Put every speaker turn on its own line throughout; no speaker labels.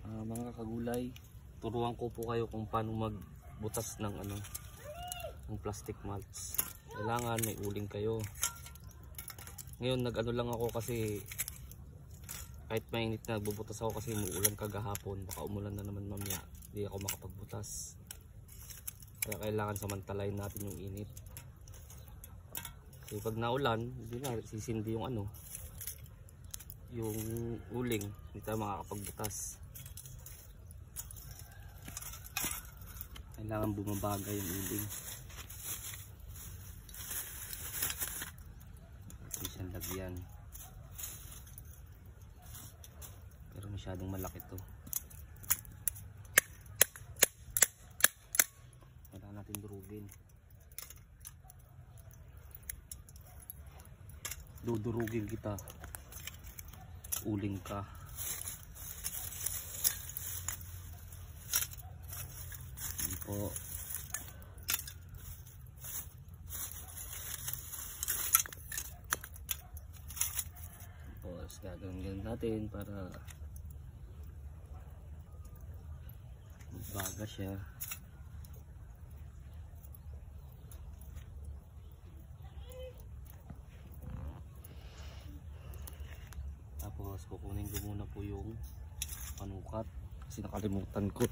Mga kagulay, turuan ko po kayo kung paano magbutas ng ng plastic mulch. Kailangan may uling kayo. Ngayon nag-ano lang ako kasi kahit mainit na nagbubutas ako kasi umuulan kagahapon, baka umulan na naman mamaya, hindi ako makapagbutas. Kaya kailangan samantalahin natin yung init. Kasi pag naulan, hindi na sisindi yung yung uling, hindi tayo makakapagbutas. Kailangan bumabaga yung uling. Ito siyang lagyan. Pero masyadong malaki to. Kailangan natin durugin. Dudurugin kita. Uling ka. Po. Tapos gagawin natin para magbaga siya. Tapos kukunin ko muna po yung panukat kasi nakalimutan ko.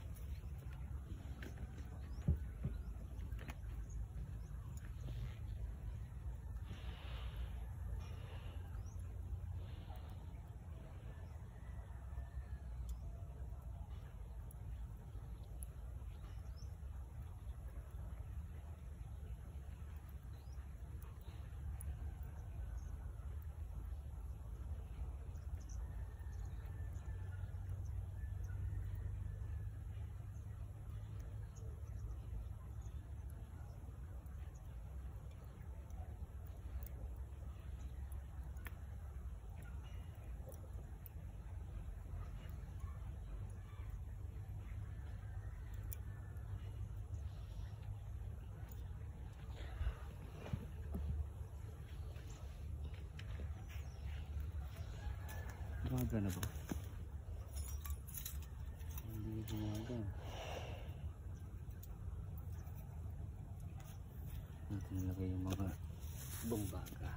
Gumaga na ba? Hindi gumaga. Natin nilagay yung mga bongbaga.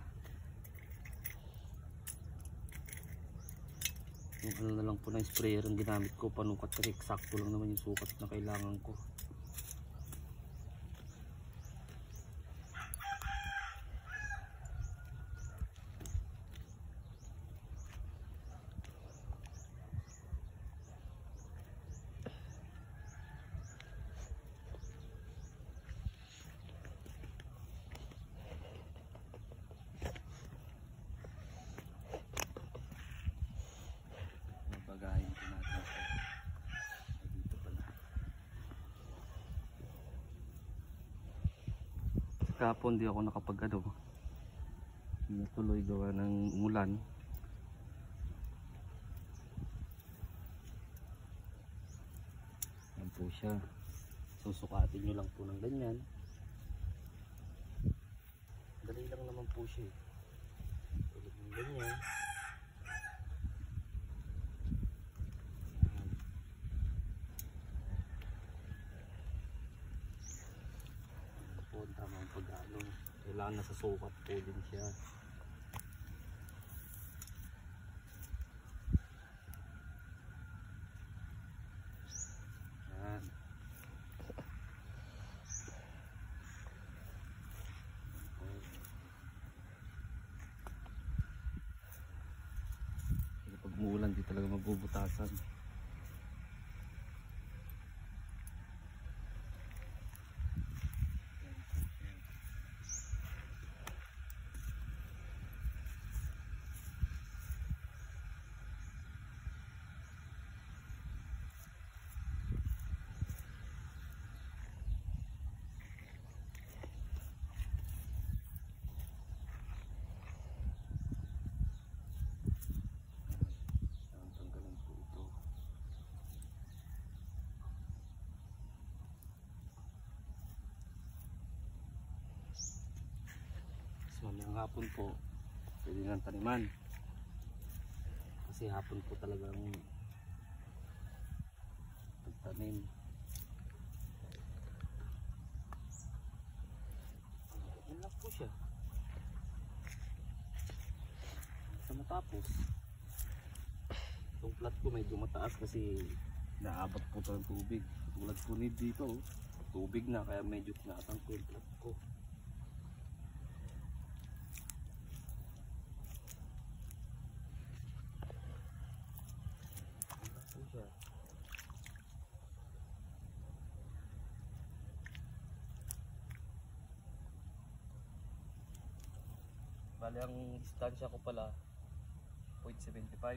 Yung na lang po na sprayer ang ginamit ko, panukat kasi eksakto lang naman yung sukat na kailangan ko. Bagahin ko natin. Dito pala. Kahapon di ako natuloy gawa ng umulan. Yan po siya. Susukatin nyo lang po ng ganyan. Dali lang naman po siya. Tulad ng ganyan. Tamang pag-ano, kailangan nasa sukat po din siya. Yan. Pag umuulan di talaga mabubutasan. Mamayang hapon po pwede nang taniman kasi hapon po talagang tanim. Yan lang po siya. Sa matapos, itong plat ko medyo mataas kasi naabot po ito ng tubig. Tulad po ni dito, tubig na kaya medyo tinaatang ko yung plat ko. Bali ang distansya ko pala 0.75.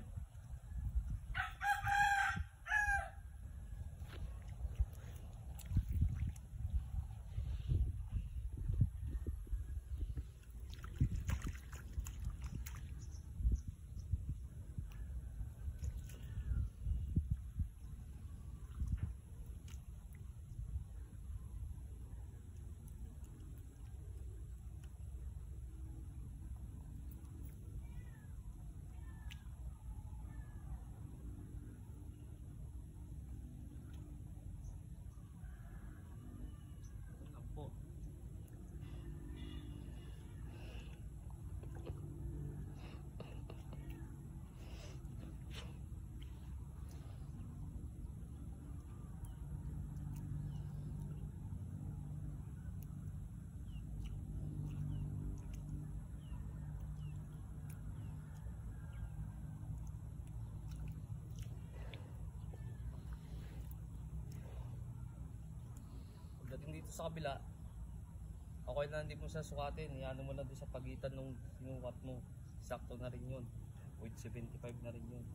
Pagdating dito sa kabila, okay na, hindi mo siya sukatin, iano mo na doon sa pagitan nung sinukat mo, sakto na rin yun, 0.75 na rin yun.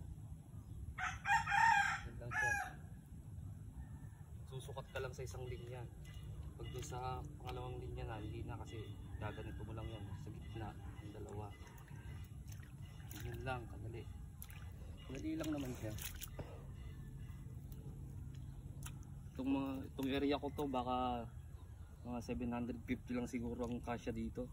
Yun lang siya. Susukat ka lang sa isang linya. Pag doon sa pangalawang linya na, hindi na, kasi gaganito mo lang yan sa gitna ng dalawa. Yun lang, kadali. Kadali lang naman siya. Itong area ko to, baka mga 750 lang siguro ang kasya dito.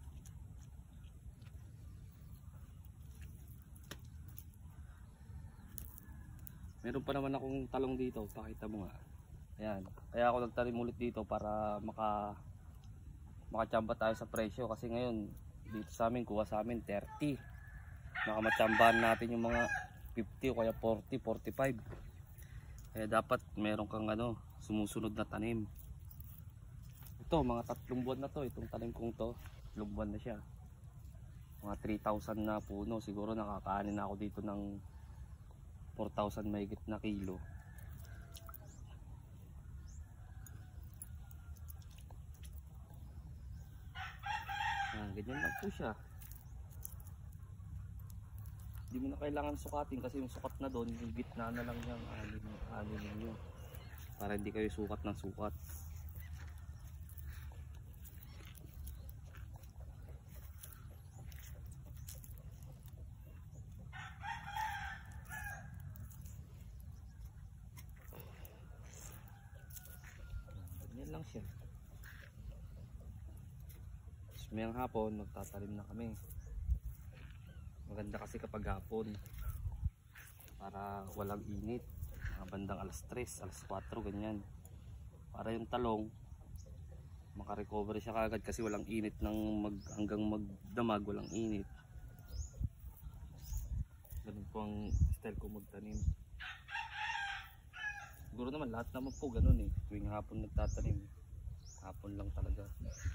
Meron pa naman akong talong dito, pakita mo nga. Ayan, kaya ako nagtanim ulit dito para makachamba tayo sa presyo, kasi ngayon dito sa amin, kuha sa amin 30. Makamachambahan natin yung mga 50 o kaya 40, 45. Kaya dapat meron kang sumusunod na tanim. Ito, mga 3 buwan na to, itong tanim kong to, 3 buwan na siya. Mga 3,000 na puno, siguro nakakaanin na ako dito ng 4,000 mahigit na kilo. Ganyan lang po siya. Hindi mo na kailangan sukatin kasi yung sukat na doon, yung gitna na lang yung alin ninyo. Para hindi kayo sukat ng sukat. Ganyan lang siya. Mayang hapon, magtatalim na kami. Maganda kasi kapag hapon para walang init, mga bandang alas 3, alas 4 ganyan, para yung talong makarecover siya kagad kasi walang init hanggang magdamag, walang init. Ganun po ang style ko magtanim. Siguro naman lahat naman po ganun tuwing hapon nagtatanim, hapon lang talaga.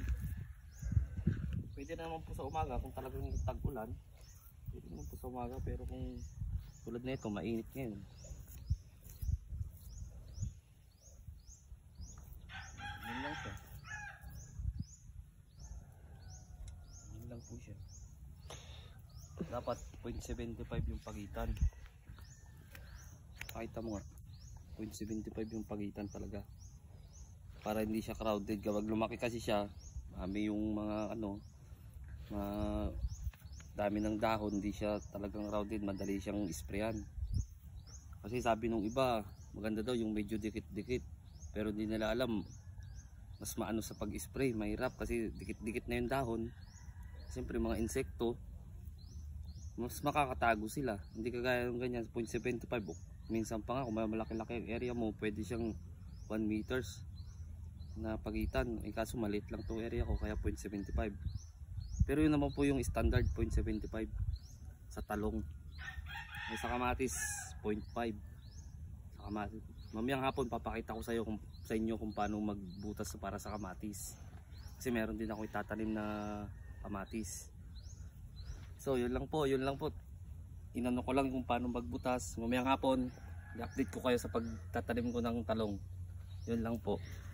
Pwede naman po sa umaga kung talagang tag-ulan. Pwede naman po sa umaga, pero kung tulad na ito, mainit ngayon. Yun lang siya. Yun lang po siya. Dapat 0.75 yung pagitan. Pakita mo nga. 0.75 yung pagitan talaga. Para hindi siya crowded. Kapag lumaki kasi siya, may yung mga dami ng dahon, hindi siya talagang crowded, madali siyang isprayan. Kasi sabi nung iba, maganda daw yung medyo dikit-dikit, pero hindi nila alam mas maano sa pag-spray, mahirap kasi dikit-dikit na yung dahon. Siyempre mga insekto, mas makakatago sila. Hindi kagaya ng ganyan 0.75. Minsan pa nga kung may malaki-laki ang area mo, pwede siyang 1 meters na pagitan. Eh kaso maliit lang tong area ko kaya 0.75. Pero yun naman po yung standard 0.75 sa talong. Ay sa kamatis 0.5. Sa kamatis. Mamayang hapon papakita ko sa inyo kung paano magbutas para sa kamatis. Kasi meron din ako itatanim na kamatis. So yun lang po. Inano ko lang kung paano magbutas. Mamayang hapon i-update ko kayo sa pagtatanim ko ng talong. Yun lang po.